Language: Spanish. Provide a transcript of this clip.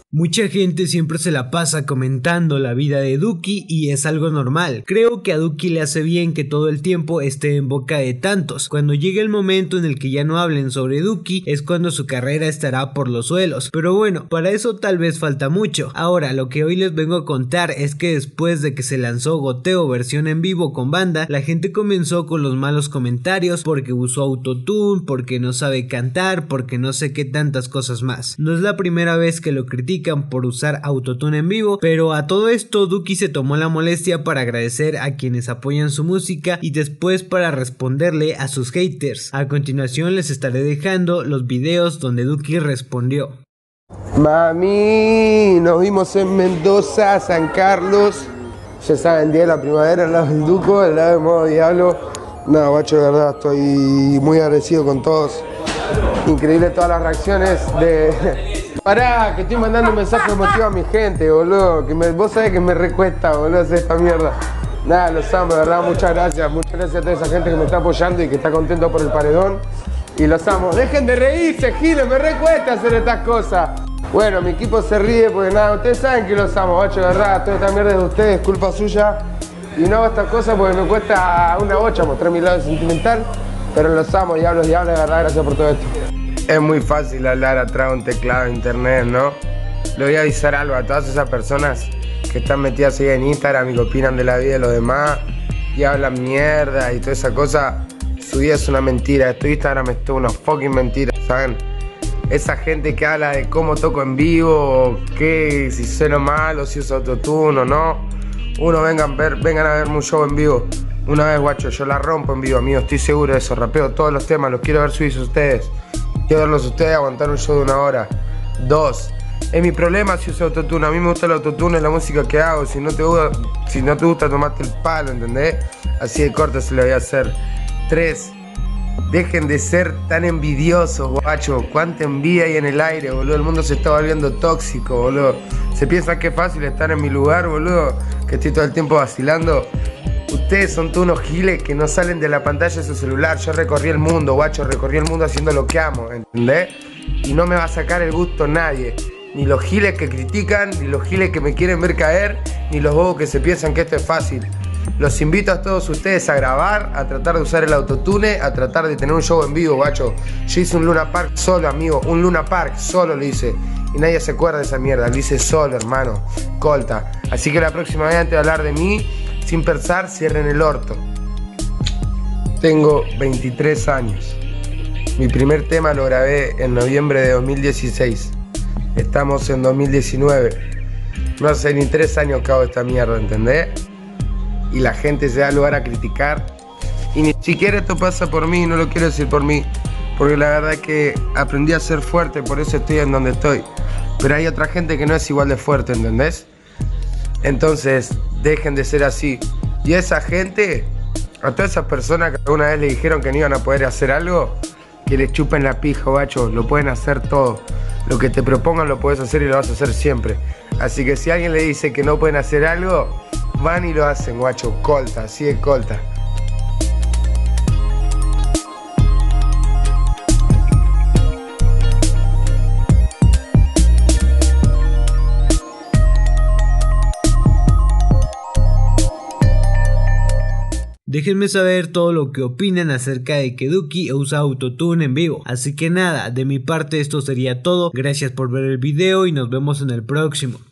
Mucha gente siempre se la pasa comentando la vida de Duki y es algo normal. Creo que a Duki le hace bien que todo el tiempo esté en boca de tantos. Cuando llegue el momento en el que ya no hablen sobre Duki es cuando su carrera estará por los suelos. Pero bueno, para eso tal vez falta mucho. Ahora, lo que hoy les vengo a contar es que después de que se lanzó Goteo versión en vivo con banda, la gente comenzó con los malos comentarios porque usó autotune, porque no sabe cantar, porque no sé qué tantas cosas más. No es la primera vez que lo critican por usar autotune en vivo, pero a todo esto Duki se tomó la molestia para agradecer a quienes apoyan su música y después para responderle a sus haters. A continuación les estaré dejando los videos donde Duki respondió. Mami, nos vimos en Mendoza, San Carlos, ya saben, día de la primavera, al lado del Duco, al lado de Modo Diablo. No, guacho, de verdad, estoy muy agradecido con todos. Increíble todas las reacciones de... Pará, que estoy mandando un mensaje emotivo a mi gente, boludo. Vos sabés que me recuesta, boludo, hacer esta mierda. Nada, los amo, de verdad, muchas gracias a toda esa gente que me está apoyando y que está contento por el paredón. Y los amo. Dejen de reírse, Giles, me recuesta hacer estas cosas. Bueno, mi equipo se ríe porque nada, ustedes saben que los amo, guacho, de verdad. Toda esta mierda es de ustedes, culpa suya. Y no hago estas cosas porque me cuesta una bocha mostrar mi lado sentimental. Pero los amo, diablos, de verdad, gracias por todo esto. Es muy fácil hablar atrás de un teclado de internet, ¿no? Le voy a avisar algo a todas esas personas que están metidas ahí en Instagram y que opinan de la vida de los demás y hablan mierda y toda esa cosa. Su vida es una mentira, tu Instagram es toda una fucking mentira, ¿saben? Esa gente que habla de cómo toco en vivo, que si sueno mal o si uso autotune o no. Vengan a verme un show en vivo. Una vez, guacho, yo la rompo en vivo, amigo, estoy seguro de eso. Rapeo todos los temas, los quiero ver subidos a ustedes. Quiero verlos a ustedes aguantar un show de 1 hora. 2. Es mi problema si uso autotune. A mí me gusta el autotune, es la música que hago. Si no te gusta, tomate el palo, ¿entendés? Así de corto se lo voy a hacer. 3. Dejen de ser tan envidiosos, guacho. Cuánta envidia hay en el aire, boludo. El mundo se está volviendo tóxico, boludo. Se piensan que es fácil estar en mi lugar, boludo. Que estoy todo el tiempo vacilando. Ustedes son todos unos giles que no salen de la pantalla de su celular. Yo recorrí el mundo, guacho, recorrí el mundo haciendo lo que amo, ¿entendés? Y no me va a sacar el gusto nadie. Ni los giles que critican, ni los giles que me quieren ver caer, ni los bobos que se piensan que esto es fácil. Los invito a todos ustedes a grabar, a tratar de usar el autotune, a tratar de tener un show en vivo, guacho. Yo hice un Luna Park solo, amigo, un Luna Park solo lo hice. Y nadie se acuerda de esa mierda, lo hice solo, hermano, colta. Así que la próxima vez, antes de hablar de mí, sin pensar, cierren el orto. Tengo 23 años. Mi primer tema lo grabé en noviembre de 2016. Estamos en 2019. No hace ni 3 años que hago esta mierda, ¿entendés? Y la gente se da lugar a criticar. Y ni siquiera esto pasa por mí, no lo quiero decir por mí. Porque la verdad es que aprendí a ser fuerte, por eso estoy en donde estoy. Pero hay otra gente que no es igual de fuerte, ¿entendés? Entonces, dejen de ser así. Y a esa gente, a todas esas personas que alguna vez le dijeron que no iban a poder hacer algo, que les chupen la pija, guacho. Lo pueden hacer todo. Lo que te propongan lo puedes hacer y lo vas a hacer siempre. Así que si alguien le dice que no pueden hacer algo, van y lo hacen, guacho. Colta, así de colta. Déjenme saber todo lo que opinan acerca de que Duki usa autotune en vivo. Así que nada, de mi parte esto sería todo. Gracias por ver el video y nos vemos en el próximo.